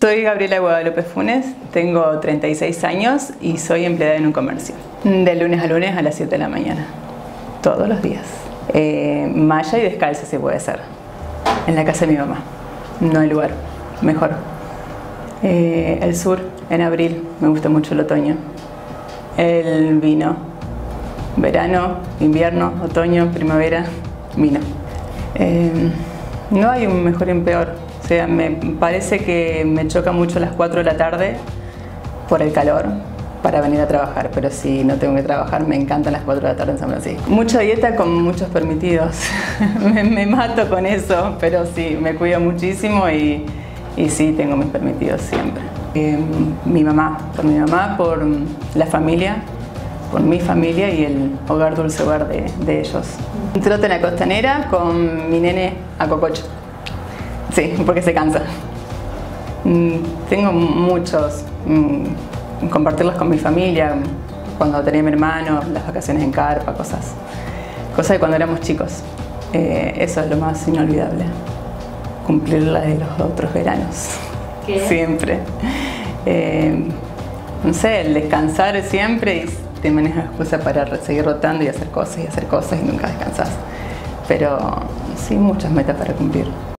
Soy Gabriela Guadalupe Funes, tengo 36 años y soy empleada en un comercio. De lunes a lunes a las 7 de la mañana, todos los días. Malla y descalza si puede ser, en la casa de mi mamá, no hay lugar mejor. El sur, en abril, me gusta mucho el otoño. El vino, verano, invierno, otoño, primavera, vino. No hay un mejor y un peor. O sea, me parece que me choca mucho a las 4 de la tarde por el calor para venir a trabajar, pero si no tengo que trabajar me encantan las 4 de la tarde en San Francisco. Mucha dieta con muchos permitidos, me mato con eso, pero sí, me cuido muchísimo y sí, tengo mis permitidos siempre. Mi mamá, por la familia, por mi familia y el hogar dulce hogar de ellos. Un trote en la costanera con mi nene a cococho. Sí, porque se cansa. Tengo muchos, compartirlos con mi familia, cuando tenía mi hermano, las vacaciones en carpa, cosas de cuando éramos chicos. Eso es lo más inolvidable, cumplir la de los otros veranos. ¿Qué? Siempre. No sé, el descansar siempre y te manejas excusa para seguir rotando y hacer cosas y nunca descansas. Pero sí, muchas metas para cumplir.